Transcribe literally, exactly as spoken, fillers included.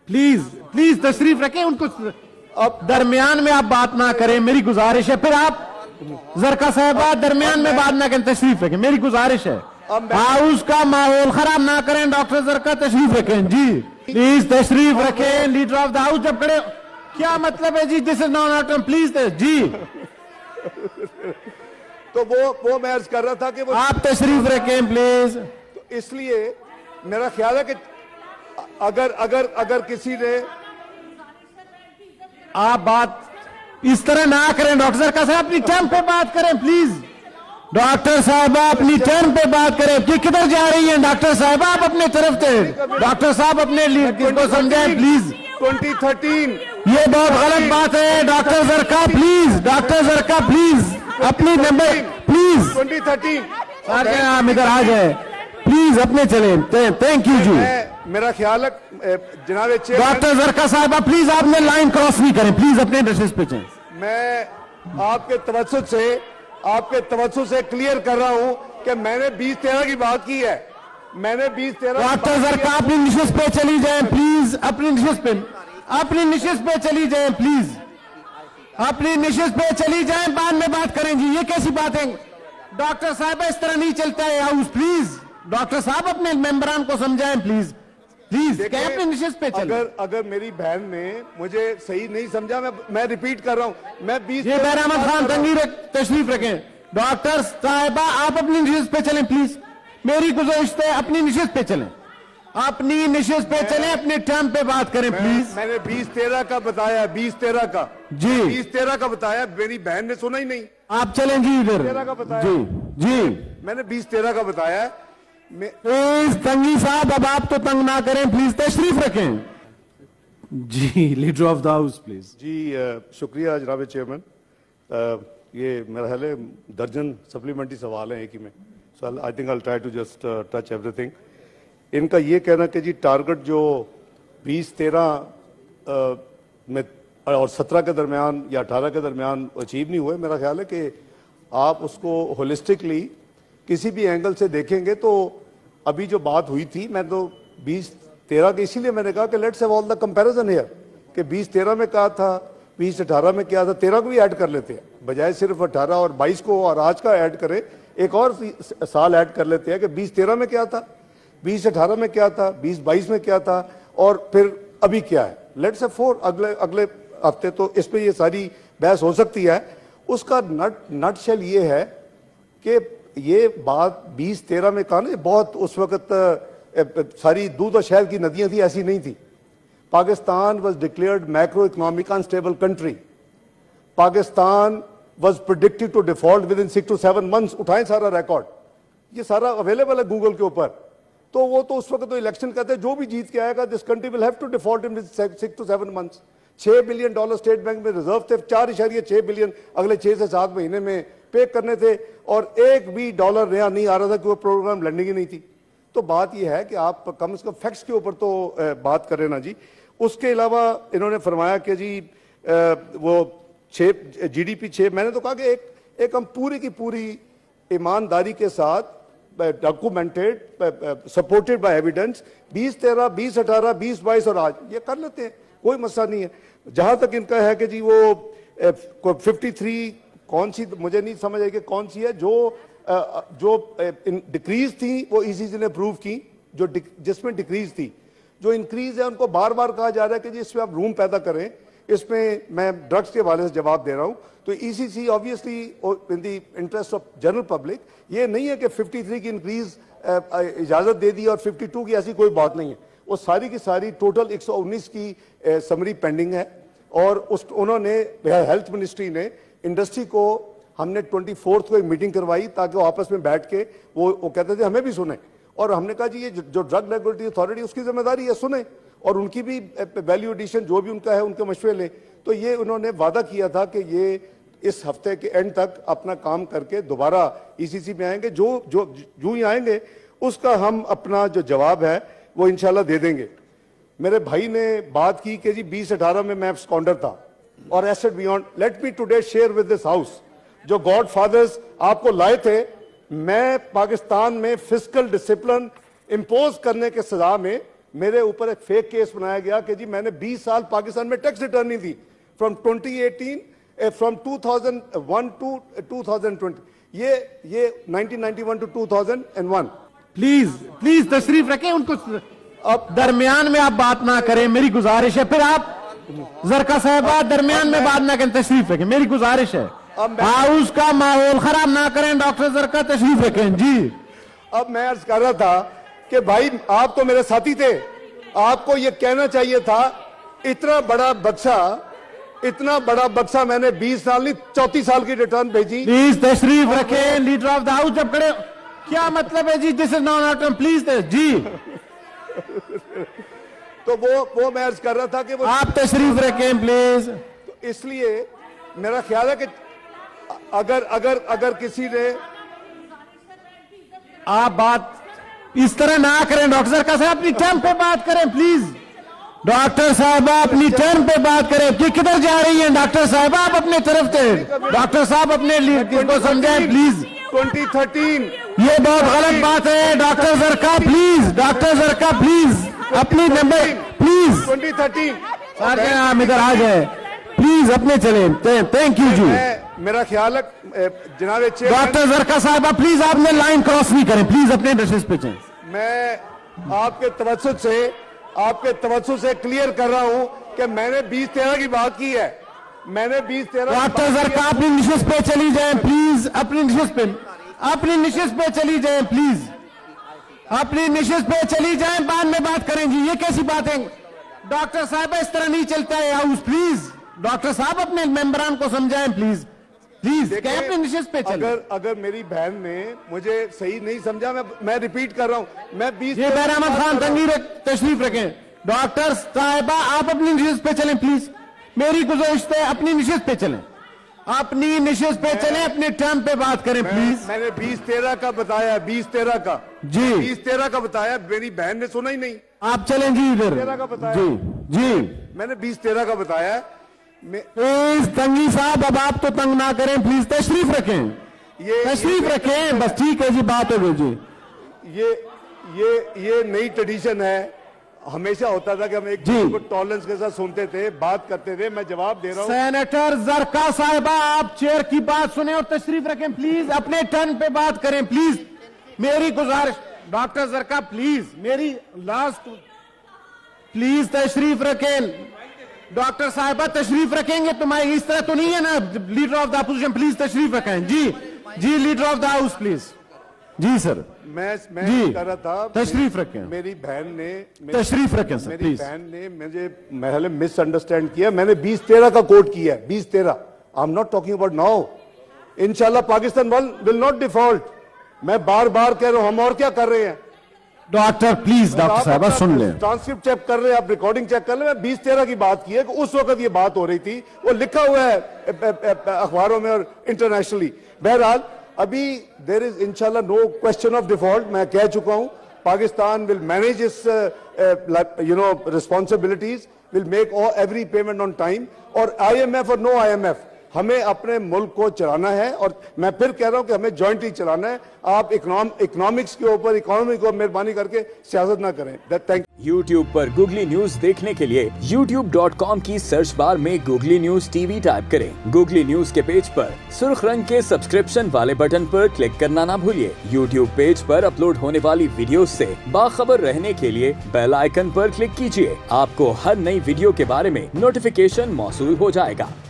Please please तशरीफ रखें उनको। अब दरमियान में आप बात ना करें, मेरी गुजारिश है। फिर आप जरका साहबा दरमियान में बात ना करें, तशरीफ रखें, मेरी गुजारिश है। हाउस का माहौल खराब ना करें। डॉक्टर जरका तशरीफ रखें जी, प्लीज तशरीफ रखें। लीडर ऑफ द हाउस जब खड़े, क्या मतलब है जी? दिस इज नॉट प्लीज जी। तो वो वो मैं अर्ज कर रहा था कि वो आप तशरीफ रखें प्लीज। तो इसलिए मेरा ख्याल है कि अगर अगर अगर किसी ने आप बात इस तरह ना करें। डॉक्टर जरका साहब अपनी टर्म पे बात करें प्लीज। डॉक्टर साहब अपनी टर्म पे बात करें। कि किधर जा रही हैं डॉक्टर साहब? आप अपने तरफ से डॉक्टर साहब अपने लीडर को समझाएं प्लीज। ट्वेंटी थर्टीन ये बहुत गलत बात है। Doctor Zarqa please, doctor Zarqa please अपनी नंबर प्लीज। ट्वेंटी थर्टीन आप इधर आ जाए प्लीज, अपने चले। थैंक यू जी। मेरा ख्याल है जनाब डॉक्टर जरका साहब प्लीज आपने लाइन क्रॉस नहीं करें प्लीज, अपने ड्रेसेस पे चलें। मैं आपके तवज्जुह से आपके तवज्जुह से क्लियर कर रहा हूं कि मैंने बीस तेरह की बात की है। मैंने बीस तेरह डॉक्टर जरका अपनी निशिस्त पे चली जाए प्लीज, अपनी निशिस्त पे अपनी निशिस्त पे चली जाए प्लीज, अपनी निशिस्त पे चली जाए, बाद में बात करेंगी। ये कैसी बात है डॉक्टर साहब? इस तरह नहीं चलता है हाउस। प्लीज डॉक्टर साहब अपने मेंबरान को समझाएं प्लीज, प्लीज अपनी निशिस्त पे चलें। अगर अगर मेरी बहन ने मुझे सही नहीं समझा, मैं मैं रिपीट कर रहा हूं। मैं बीस ये बैर अहमद खान तंगी तशरीफ रखें। डॉक्टर साहिबा आप अपनी निशिस्त पे चलें प्लीज, मेरी गुजारिश है अपनी निशिस्त पे चलें, अपनी निशिस्त पे चलें, अपने टर्म पे बात करें प्लीज। मैंने बीस तेरह का बताया, बीस तेरह का जी, बीस तेरह का बताया। मेरी बहन ने सुना ही नहीं। आप चलें जी इधर। तेरह का बताया जी जी, मैंने बीस तेरह का बताया। प्लीज तंगी साहब अब आप तो तंग ना करें प्लीज, तशरीफ रखें जी। Leader of the house please. जी शुक्रिया जनाब चेयरमैन। ये मेरा ख्याल है दर्जन सप्लीमेंट्री सवाल हैं एक ही में, so I think I try to just touch everything. इनका ये कहना कि जी टारगेट जो बीस तेरह में और सत्रह के दरमियान या अठारह के दरमियान अचीव नहीं हुए, मेरा ख्याल है कि आप उसको होलिस्टिकली किसी भी एंगल से देखेंगे तो अभी जो बात हुई थी, मैं तो बीस तेरह के इसीलिए मैंने कहा कि let's have all the comparison here कि बीस तेरह में कहा था, बीस अठारह में क्या था, तेरह को भी ऐड कर लेते हैं बजाय सिर्फ अठारह और बाईस को और आज का ऐड करें, एक और साल ऐड कर लेते हैं कि बीस तेरह में क्या था, बीस अठारह में क्या था, बीस बाईस में क्या था और फिर अभी क्या है। लेट्स हैव फोर अगले अगले हफ्ते तो इस पर ये सारी बहस हो सकती है। उसका नट नट शेल ये है कि ये बात बीस तेरह में कहा ना, बहुत उस वक्त सारी दूध और शहद की नदियां थी, ऐसी नहीं थी। Pakistan was declared macro economic unstable country. Pakistan was predicted to default within six to seven months. उठाएं सारा रिकॉर्ड, ये सारा अवेलेबल है गूगल के ऊपर। तो वो तो उस वक्त तो इलेक्शन कहते हैं जो भी जीत के आएगा this country will have to default in six to seven months. छह बिलियन डॉलर स्टेट बैंक में रिजर्व थे, चार इशारिया छह बिलियन अगले छह से सात महीने में पे करने थे और एक भी डॉलर नया नहीं आ रहा था कि वो प्रोग्राम लैंडिंग ही नहीं थी। तो बात यह है कि आप कम से कम फैक्ट्स के ऊपर तो बात करें ना जी। उसके अलावा इन्होंने फरमाया कि जी वो छः जी डी पी छः, मैंने तो कहा कि एक एक हम पूरी की पूरी ईमानदारी के साथ डॉक्यूमेंटेड सपोर्टेड बाय एविडेंस बीस तेरह बीस अठारह बीस बाईस और आज ये कर लेते हैं, कोई मसला नहीं है। जहां तक इनका है कि जी वो फिफ्टी थ्री कौन सी, मुझे नहीं समझ आई कि कौन सी है जो जो डिक्रीज थी वो ईसीसी ने प्रूव की, जो जिसमें डिक्रीज थी। जो इंक्रीज है उनको बार बार कहा जा रहा है कि जी इसमें आप रूम पैदा करें। इसमें मैं ड्रग्स के हवाले से जवाब दे रहा हूं। तो ECC obviously in the interest of general public, ये नहीं है कि तिरेपन की इंक्रीज इजाजत दे दी और बावन की, ऐसी कोई बात नहीं है। वो सारी की सारी टोटल एक सौ उन्नीस की समरी पेंडिंग है और उस उन्होंने हेल्थ मिनिस्ट्री ने इंडस्ट्री को, हमने ट्वेंटी फोर्थ को एक मीटिंग करवाई ताकि वो आपस में बैठ के वो वो कहते थे हमें भी सुने, और हमने कहा जी ये जो ड्रग रेगुलेटरी अथॉरिटी उसकी जिम्मेदारी है सुने और उनकी भी वैल्यू एडिशन जो भी उनका है उनके मशवरे लें। तो ये उन्होंने वादा किया था कि ये इस हफ्ते के एंड तक अपना काम करके दोबारा ईसीसी में आएंगे। जो जो जो ही आएंगे उसका हम अपना जो जवाब है वो इंशाल्लाह दे देंगे। मेरे भाई ने बात की कि जी बीस अठारह में मैं स्कॉन्डर था और एसेट बियॉन्ड। Let me today share with this house जो गॉड फादर्स आपको लाए थे। मैं पाकिस्तान में फिस्कल डिसिप्लिन इंपोज करने के सजा में मेरे ऊपर एक फेक केस बनाया गया कि जी मैंने बीस साल पाकिस्तान में टैक्स रिटर्न नहीं दी, from twenty eighteen, from two thousand one to two thousand twenty, ये ये nineteen ninety one to two thousand one. Please please तशरीफ रखें, उनको अब दरमियान में आप बात ना करें, मेरी गुजारिश है। फिर आप जरका साहबा दरमियान में बात ना करें, तशरीफ रखें, मेरी गुजारिश है। हाउस का माहौल खराब ना करें। डॉक्टर जरका तशरीफ रखें जी। अब मैं अर्ज कर रहा था कि भाई आप तो मेरे साथी थे, आपको ये कहना चाहिए था, इतना बड़ा बक्सा इतना बड़ा बक्सा मैंने बीस साल नहीं चौतीस साल की रिटर्न भेजी। प्लीज तशरीफ रखें, लीडर ऑफ द हाउस जब खड़े, क्या मतलब है जी, this is not on, please जी। तो वो वो मैं अर्ज कर रहा था कि वो आप तशरीफ रखें प्लीज। तो इसलिए मेरा ख्याल है कि अगर अगर अगर किसी ने आप बात इस तरह ना करें, डॉक्टर साहब का अपनी टर्म पे बात करें प्लीज। डॉक्टर साहब अपनी टर्म पे बात करें। कि किधर जा रही हैं डॉक्टर साहब, आप अपने तरफ से, डॉक्टर साहब अपने किसको समझाएं प्लीज। ट्वेंटी थर्टीन ये बहुत गलत बात है। Doctor Zarqa please, doctor Zarqa please अपनी नंबर प्लीज ट्वेंटी थर्टीन हम इधर आ जाए प्लीज, अपने चले। थैंक यू जी। मेरा ख्याल है जनाब डॉक्टर जरका साहब प्लीज आपने लाइन क्रॉस नहीं करें, प्लीज अपने डिस्टेंस पे चलें। मैं आपके तवज्जुह से आपके तवज्जुह से क्लियर कर रहा हूं कि मैंने बीस तेरह की बात की है, मैंने बीस तेरह। डॉक्टर जरका अपनी निशिस्त पे चली जाए प्लीज, अपनी निशिस्त पे अपनी निशिस्त पे चली जाए प्लीज, अपनी निशिस्त पे चली जाए, बाद में बात करेंगी। ये कैसी बात है डॉक्टर साहब, इस तरह नहीं चलता है हाउस। प्लीज डॉक्टर साहब अपने मेंबरान को समझाएं प्लीज, प्लीज अपने निशिस्त पे चलें। अगर अगर मेरी बहन ने मुझे सही नहीं समझा, मैं मैं रिपीट कर रहा हूं, मैं बीस ये बैर अहमद खान तंगीर तशरीफ रखें। डॉक्टर साहिबा आप अपनी निशिस्त पे चलें प्लीज, मेरी गुजारिश है अपनी निशिस्त पे चलें, अपनी निशिस्त पे चलें, अपने टर्म पे बात करें प्लीज। मैंने बीस तेरह का बताया, बीस तेरह का जी, बीस तेरह का बताया, मेरी बहन ने सुना ही नहीं। आप चलें जी इधर जी जी, मैंने बीस तेरह का बताया। प्लीज तंगी साहब अब आप तो तंग ना करें प्लीज, तशरीफ रखें, ये तशरीफ रखें बस, ठीक है जी, बात हो गई जी। ये ये ये नई ट्रेडिशन है, हमेशा होता था कि हम एक दूसरे को टॉलरेंस के साथ सुनते थे, बात करते थे। मैं जवाब दे रहा हूं। सेनेटर जरका साहिबा आप चेयर की बात सुने और तशरीफ रखें प्लीज, अपने टर्न पे बात करें प्लीज, मेरी गुजारिश। डॉक्टर जरका प्लीज, मेरी लास्ट प्लीज तशरीफ रखें। डॉक्टर साहिबा तशरीफ रखेंगे तो मैं इस तरह तो नहीं है ना, leader of the opposition please तशरीफ रखें जी जी, leader of the house please जी। सर मैं मैं कर रहा था, तशरीफ रखें। मेरी बहन ने तशरीफ रखें सर मेरी प्लीज। बहन ने मुझे पहले मिसअंडरस्टैंड किया, मैंने बीस तेरह का कोट किया है, बीस तेरह। I am not talking about now. इंशाल्लाह पाकिस्तान विल नॉट डिफॉल्ट। मैं बार बार कह रहा हूं, हम और क्या कर रहे हैं। डॉक्टर प्लीज, डॉक्टर साहब सुन लें, ट्रांसक्रिप्ट चेक कर रहे हैं, आप रिकॉर्डिंग चेक कर लें। मैं बीस तेरह की बात की है कि उस वक्त ये बात हो रही थी, वो लिखा हुआ है अखबारों में और इंटरनेशनली। बहरहाल अभी देर इज इंशाल्लाह नो क्वेश्चन ऑफ डिफॉल्ट। मैं कह चुका हूं Pakistan will manage is you know responsibilities, will make every payment on time. और आईएमएफ और नो आईएमएफ, हमें अपने मुल्क को चलाना है, और मैं फिर कह रहा हूं कि हमें जॉइंटली चलाना है। आप इकोनॉमिक्स के ऊपर, इकोनॉमी को मेहरबानी करके सियासत ना करें। Thank you. यूट्यूब पर गूगली न्यूज देखने के लिए यूट्यूब डॉट कॉम की सर्च बार में गूगली न्यूज टीवी टाइप करें। गूगली न्यूज के पेज पर सुर्ख रंग के सब्सक्रिप्शन वाले बटन पर क्लिक करना ना भूलिए। यूट्यूब पेज पर अपलोड होने वाली वीडियो से बाखबर रहने के लिए बेल आइकन पर क्लिक कीजिए। आपको हर नई वीडियो के बारे में नोटिफिकेशन मौसूल हो जाएगा।